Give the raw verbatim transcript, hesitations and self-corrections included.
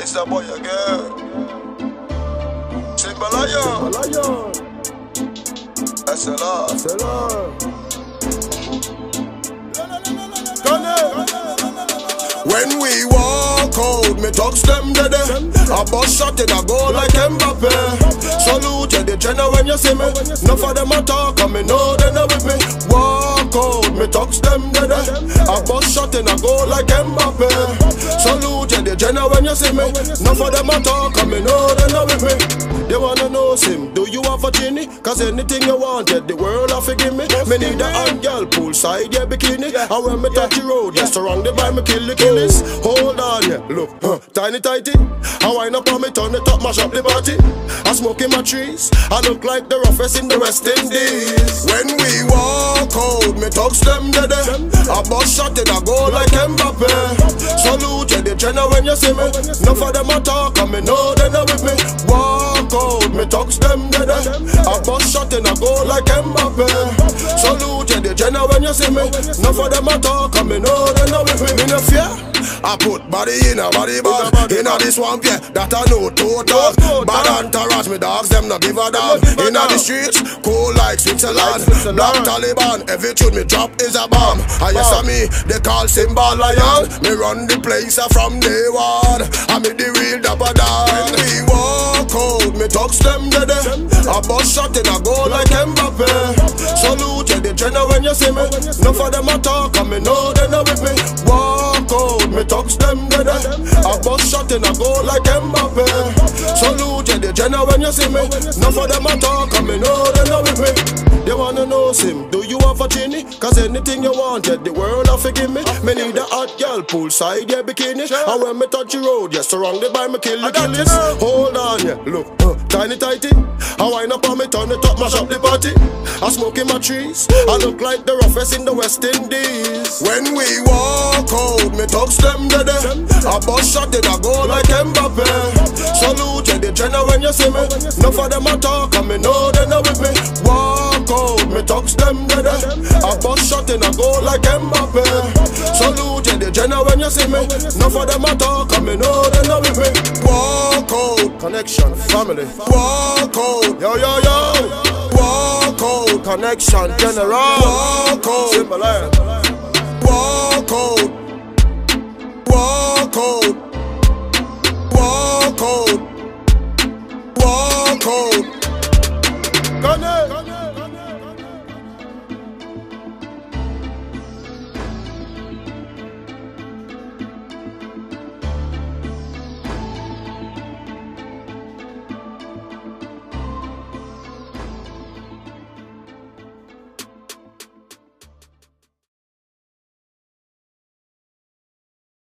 It's a boy again. Timberlion. S L R. S L R. When we walk out, me talks them dead. A bus shot in a goal like Mbappe. Salute you the general when you see me. None of them a talk and me know they not with me. Walk out, me talks them dead. A bus shot in a goal like Mbappe. Salute you the general when you see me. None of them a talk and me know they not with me. They wanna know Sim, do you have a genie? Cause anything you wanted, the world have to give me. Me need a hot girl, poolside, yeah, bikini. And when me touch the road, yeah, surrounded by me kill the killies. Hold on, yeah, look, huh, tiny tighty. I wind up on me, turn it up, mash up the party. I smoke in my trees, I look like the roughest in the West Indies. When we walk out, me thugs them dead. A bus shot in a goal like Mbappe. Salute you the general when you see me. None of them a talk and me know they not with me. Walk out, me thugs them dead. A bus shot in a goal like Mbappe. Salute you the general when you see me. None of them a talk and me know they not with me. Me no fear. I put body in a body bag. In a this swamp, yeah, that I know total. Bad entourage, me dogs, them not give a damn. In a the streets, cool like Switzerland. Black Taliban, every tune me drop is a bomb. And yes, I me, they call Simba Lion. Me run the place from day one. I me the real dapper down. When we walk out, me thugs them dead. A bus shot in a goal like Mbappe. Salute you the general when you see me. None of them a talk and me know they not with me. Walk out, me thugs them dead. A bus shot in a goal like Mbappe. Salute you the general when you see me. None of them a talk and me know they not with me. They wanna know Sim, do you have a genie? Cause anything you wanted, the world have to give me. Me need a hot girl, poolside, yeah, bikini. And when me touch the road, yeah, surrounded by me kill the killies. Hold on, yeah, look, uh, tiny tighty. I wind up on me, turn it up, mash up the party. I smoke in my trees, I look like the roughest in the West Indies. When we walk out, me thugs them dead. A bus shot in a goal like Mbappe. Salute you the general when you see me. None of them a talk and me know they not with me. Walk out, me thugs them dead. A bus shot in a goal like Mbappe. Salute you the general when you see me. None of them a talk and me know they not with me. Walk out, connection, family. Walk out, yo yo yo. Walk out, connection, general. Walk out, Timberlion. Walk out.